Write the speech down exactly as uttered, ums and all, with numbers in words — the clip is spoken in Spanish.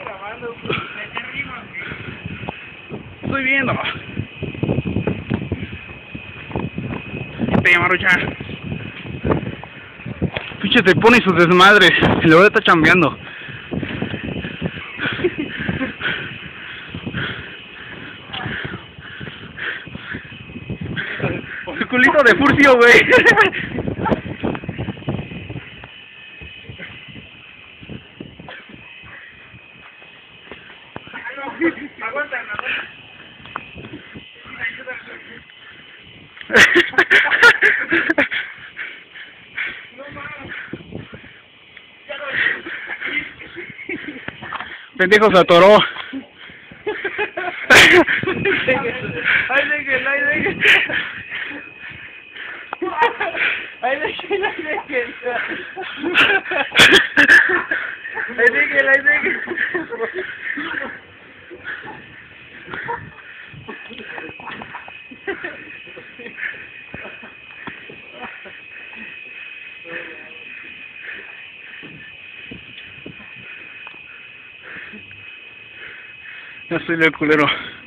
Estoy viendo. Te llama Rocha. Pinche te pone sus desmadres. Y luego está chambeando. Su culito de furcio, güey. Aguanta, aguanta. Pendejo se atoró. Ahí déjenlo, ahí déjenlo. Ahí déjenlo, ahí déjenlo. Ahí déjenlo, ahí déjenlo. Ya soy el culero.